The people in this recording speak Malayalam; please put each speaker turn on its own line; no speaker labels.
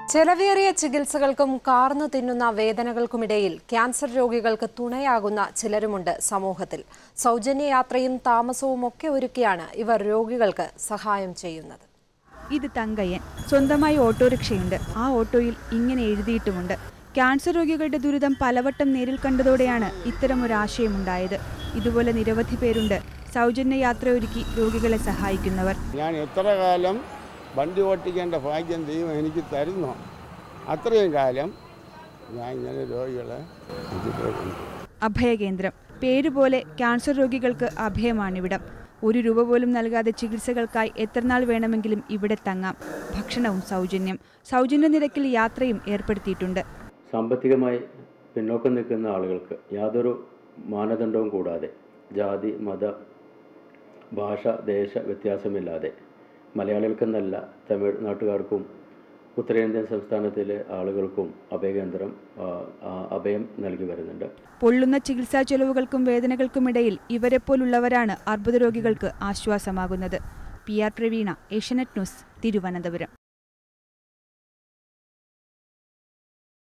ചെലവേറിയ ചികിത്സകൾക്കും കാർന്നു തിന്നുന്ന വേദനകൾക്കുമിടയിൽ ക്യാൻസർ രോഗികൾക്ക് തുണയാകുന്ന ചിലരുമുണ്ട് സമൂഹത്തിൽ. സൗജന്യ യാത്രയും താമസവും ഒക്കെ ഒരുക്കിയാണ് ഇവർ രോഗികൾക്ക് സഹായം ചെയ്യുന്നത്.
ഇത് തങ്കയ്യൻ. സ്വന്തമായി ഓട്ടോറിക്ഷയുണ്ട്. ആ ഓട്ടോയിൽ ഇങ്ങനെ എഴുതിയിട്ടുമുണ്ട്: ക്യാൻസർ രോഗികളുടെ ദുരിതം പലവട്ടം നേരിൽ കണ്ടതോടെയാണ് ഇത്തരമൊരാശയമുണ്ടായത്. ഇതുപോലെ നിരവധി പേരുണ്ട് സൗജന്യ യാത്ര ഒരുക്കി രോഗികളെ സഹായിക്കുന്നവർ.
ഞാൻ എത്ര കാലം വണ്ടി ഓട്ടിക്കേണ്ട ഭാഗ്യം ദൈവം എനിക്ക് തരുന്നു, അത്രയും കാലം ഞാൻ ഇങ്ങനെ രോഗികളെ.
അഭയകേന്ദ്രം പേരുപോലെ ക്യാൻസർ രോഗികൾക്ക് അഭയമാണിവിടം. ₹1 പോലും നൽകാതെ ചികിത്സകൾക്കായി എത്രനാൾ വേണമെങ്കിലും ഇവിടെ തങ്ങാം. ഭക്ഷണവും സൗജന്യ നിരക്കിൽ യാത്രയും ഏർപ്പെടുത്തിയിട്ടുണ്ട്.
സാമ്പത്തികമായി പിന്നോക്കം നിൽക്കുന്ന ആളുകൾക്ക് യാതൊരു മാനദണ്ഡവും കൂടാതെ, ജാതി, മത, ഭാഷ, ദേശ വ്യത്യാസമില്ലാതെ മലയാളികൾക്കെന്നല്ല തമിഴ്നാട്ടുകാർക്കും ഉത്തരേന്ത്യൻ സംസ്ഥാനത്തിലെ ആളുകൾക്കും അഭയകേന്ദ്രം അഭയം നൽകി വരുന്നുണ്ട്.
പൊള്ളുന്ന ചികിത്സാ ചെലവുകൾക്കും വേദനകൾക്കുമിടയിൽ ഇവരെപ്പോലുള്ളവരാണ് അർബുദ രോഗികൾക്ക് ആശ്വാസമാകുന്നത്. PR Praveena, Asianet news, Thiruvananthapuram.